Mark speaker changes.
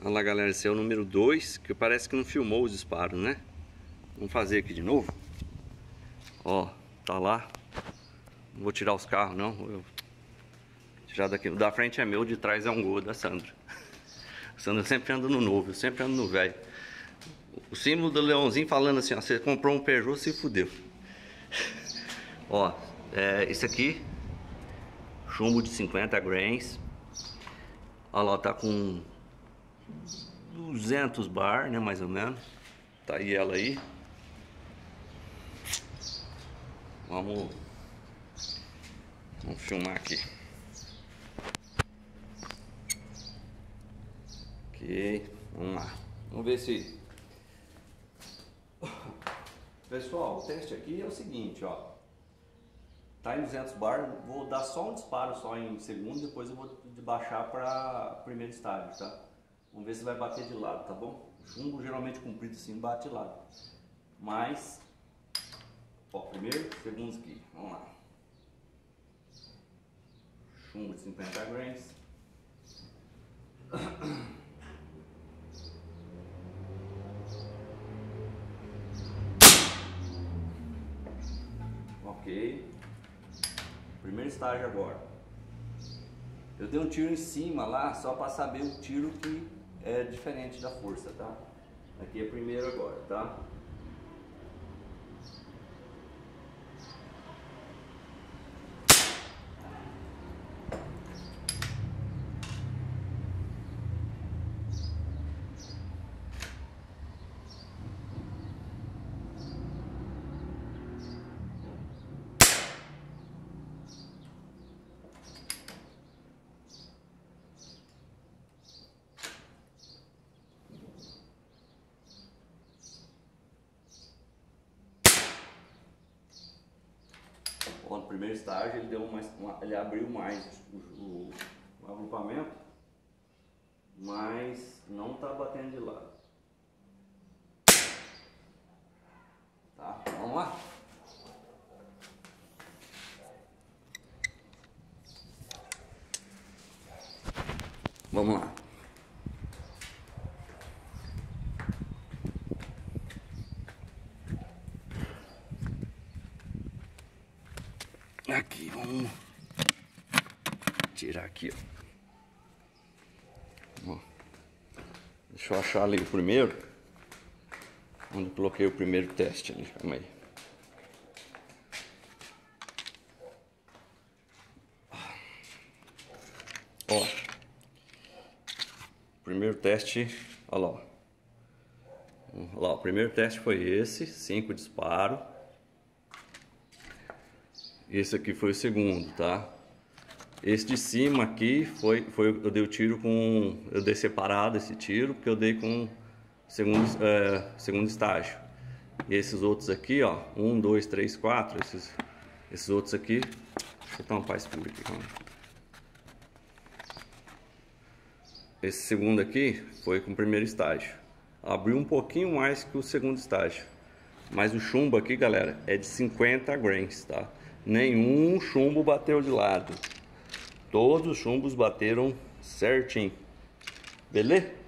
Speaker 1: Olha lá, galera, esse é o número 2, que parece que não filmou os disparos, né? Vamos fazer aqui de novo. Ó, tá lá. Não vou tirar os carros, não. Vou tirar daqui. O da frente é meu, o de trás é um Gol da Sandra. A Sandra sempre anda no novo, eu sempre ando no velho. O símbolo do leãozinho falando assim, ó, você comprou um Peugeot, se fudeu. Ó, esse aqui, chumbo de 50 grains. Olha lá, tá com 200 bar, né, mais ou menos. Tá aí ela aí. Vamos filmar aqui. Ok, vamos lá. Vamos ver se... Pessoal, o teste aqui é o seguinte, ó. Tá em 200 bar, vou dar só um disparo só em segundo, depois eu vou baixar para primeiro estágio, tá? Vamos ver se vai bater de lado, tá bom? Chumbo geralmente comprido assim bate de lado. Mas, ó, primeiro, segundo aqui, vamos lá. Chumbo de 50 grains. Ok. Primeiro estágio agora. Eu dei um tiro em cima lá, só para saber o tiro que é diferente da força, tá? Aqui é primeiro agora, tá? No primeiro estágio ele deu ele abriu mais o agrupamento, mas não tá batendo de lado. Tá, vamos lá. Vamos lá. Aqui, vamos tirar aqui, ó. Deixa eu achar ali o primeiro. Onde eu coloquei o primeiro teste ali, calma aí. Ó, primeiro teste, olha lá, ó. Olha lá, o primeiro teste foi esse, 5 disparos. Esse aqui foi o segundo, tá? Esse de cima aqui eu dei o tiro com... Eu dei separado esse tiro, porque eu dei com segundo estágio. E esses outros aqui, ó, 1, 2, 3, 4, esses outros aqui... Deixa eu tampar esse furo aqui, calma. Esse segundo aqui foi com o primeiro estágio. Abriu um pouquinho mais que o segundo estágio. Mas o chumbo aqui, galera, é de 50 grains, tá? Nenhum chumbo bateu de lado. Todos os chumbos bateram certinho. Beleza?